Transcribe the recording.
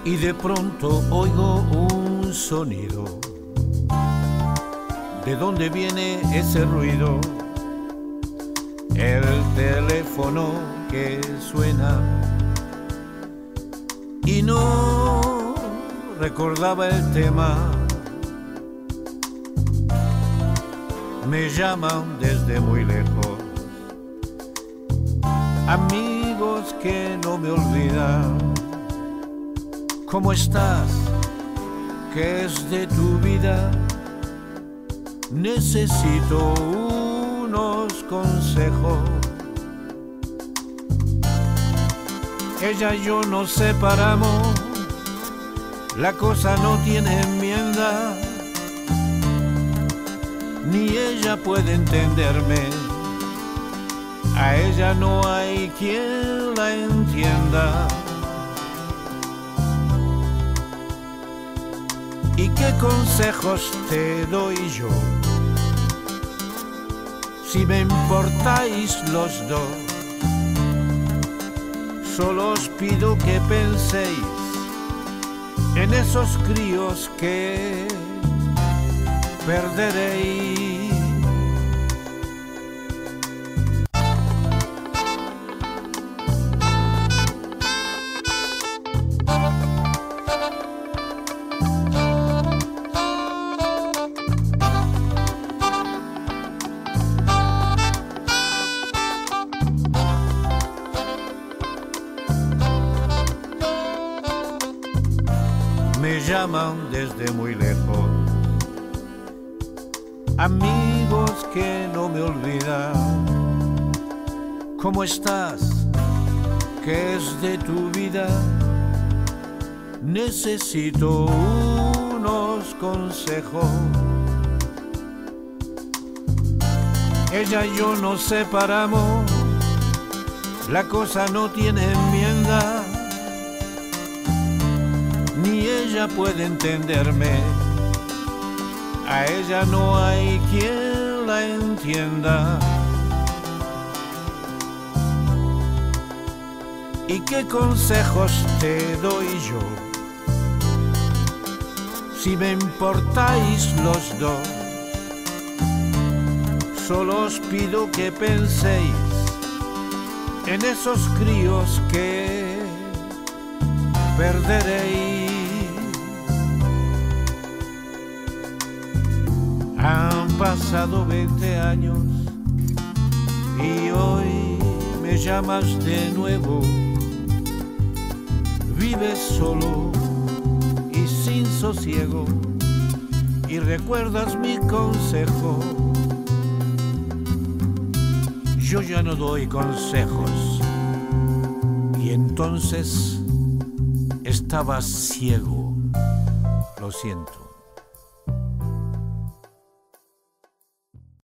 y de pronto oigo un sonido. ¿De dónde viene ese ruido? El teléfono que suena. Y no recordaba el tema. Me llaman desde muy lejos, amigos que no me olvidan. ¿Cómo estás? ¿Qué es de tu vida? Necesito unos consejos. Ella y yo nos separamos, la cosa no tiene enmienda, ni ella puede entenderme, a ella no hay quien la entienda. ¿Y qué consejos te doy yo? Si me importáis los dos, solo os pido que penséis en esos críos que perderéis. Me llaman desde muy lejos, amigos que no me olvidan. ¿Cómo estás? ¿Qué es de tu vida? Necesito unos consejos. Ella y yo nos separamos, la cosa no tiene enmienda, ni ella puede entenderme, a ella no hay quien la entienda. ¿Y qué consejos te doy yo? Si me importáis los dos, solo os pido que penséis en esos críos que perderéis. Han pasado 20 años y hoy me llamas de nuevo. Vives solo y sin sosiego y recuerdas mi consejo. Yo ya no doy consejos y entonces estabas ciego. Lo siento.